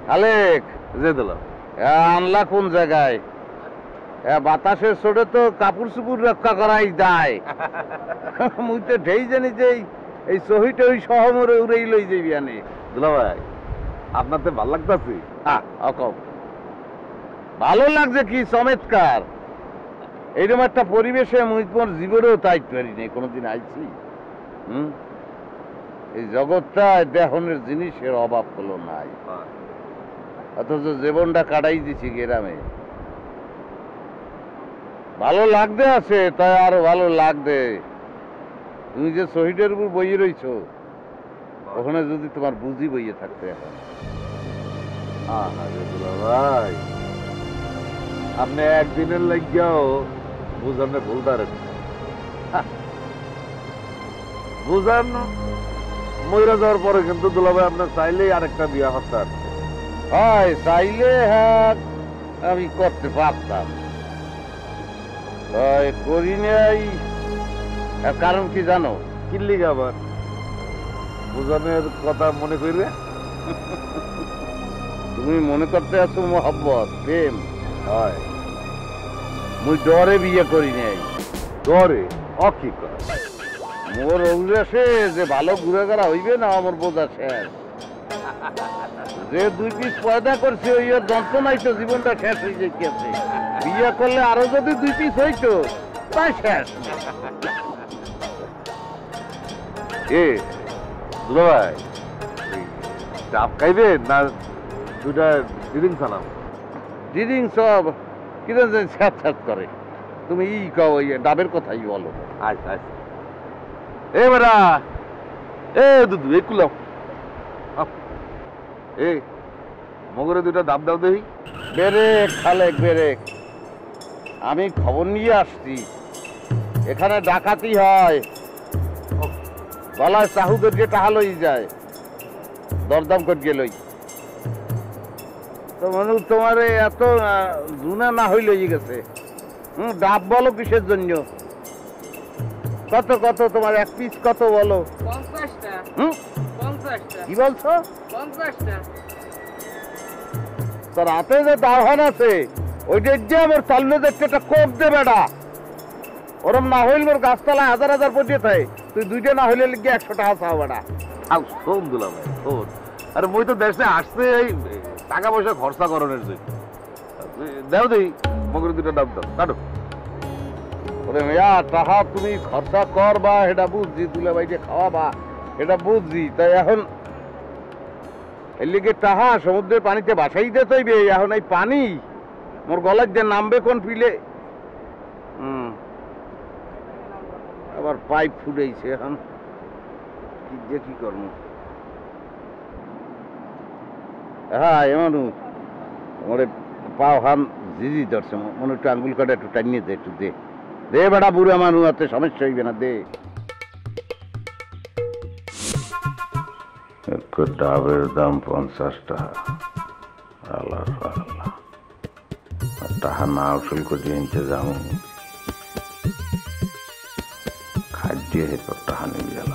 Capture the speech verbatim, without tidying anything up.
খালেক যে দিলাম আনলা কোন জায়গায়? বাতাসের ছোটে তো কাপড় চুপুর রক্ষা করাই যায়। মুই তো ঢেই জানি যে এই সহিটা ওই সহমরে উড়েই লই যাবি আনে। দুলা ভাই আপনার তো ভাল লাগতেছে। ভালো লাগছে কি চমৎকার। এইরকম একটা পরিবেশে মুই তোমার জীবনেও তাইতে পারিনি, কোনোদিন আইছি। হম এই জগৎটা দেহনের জিনিসের অভাব হলো নাই, অথচ জীবনটা কাটাই দিছি গ্রামে। ভালো লাগতে আছে, তাই আরো ভালো লাগবে। তুমি যে শহীদের উপর বইয়ে রইছো, ওখানে যদি তোমার বুঝি বইয়ে থাকতে এখন। ভাই আপনি একদিনের লাগিয়াও বুঝানো ভুলতারেন, বুঝান মহিলা যাওয়ার পরে কিন্তু দুলাভাই আপনার চাইলেই আরেকটা বিয়া করতে পারতেন। হয় চাইলে হ্যাঁ আমি করতে পারতাম, করি নাই। কারণ কি জানো? কিল্লি আবার বুঝানোর কথা মনে করবে। তুমি মনে করতে আছো মোহাব্বত প্রেম? হয় মুই ডরে বিয়ে করি নাই। ডরে অকি কর মোর অভিলাষে যে ভালো ঘুরে গেলা হইবে না, আমার বোঝা শেষ। যে দুই পিস পয়দা করছে ওই যন্ত্রণাই তো জীবনটা শেষ হয়ে যাইতেছে। বিয়ে করলে আরো যদি দুই পিস হইতো তাই শেষ। এ দুলা ভাই ডাব খাইবেন না দুটা ডিরিং চালাম? ডিরিং সব কিরকম যেন স্যাঁত স্যাঁত করে। তুমি ই কও, ওই ডাবের কথাই বলো। আচ্ছা আচ্ছা এ বেড়া এ দুধু এ কুলাম এ মগরে দুটা ডাব দাও দেখি। বেরেক খালেক বেরেক, আমি খবর নিয়ে আসছি এখানে ডাকাতি হয়। গলায় চাহুদের যে টাহা লই যায়, দরদাম করে গেলই তো মানুষ তোমার এত জুনা না হইলই গেছে। হম ডাব বলো কিসের জন্য? কত কত তোমার এক পিস কত বলো? হম কি বলছো? তোর হাতে যে দাওয়ান আছে ওইটার যে আমার চাললে দেখতে একটা কোপ দে বেড়া। ওরম না হইল মোর গাছতলায় হাজার হাজার পটিয়ে থাকে, তুই দুইটা না হইলে লিখে একশো টাকা চাও বেড়া। শোন দুলা ভাই শোন, আরে মই তো দেশে আসছে এই টাকা পয়সা খরচা করানোর জন্য। দাও দেই মগরে দুটা ডাব দাও কাটো। ওরে মেয়া টাকা তুমি খরচা কর বা এটা বুঝছি, তুলে বাইরে খাওয়াবা এটা বুঝছি। তাই এখন এর লিগে টাহা সমুদ্রের পানিতে বাসাই দিতে হইবে। এখন এই পানি মোর গলার যে নামবে কোন পিলে। হুম আবার পাইপ ফুটেছে, এখন কি যে কি করবো। হ্যাঁ এমন মনে পাও হান জিজি ধরছে, মনে একটু আঙ্গুল কাটা একটু টানিয়ে দে, একটু দে দে বেটা, বুড়া মানুষ আছে সমস্যা হইবে না, দে। ডাবের দাম পঞ্চাশ টাকা। আল্লাহ আল্লাহ, টাকা না উসুল করে নিতে যাবো, খাদ্য হেতু টাকা নিয়ে গেল।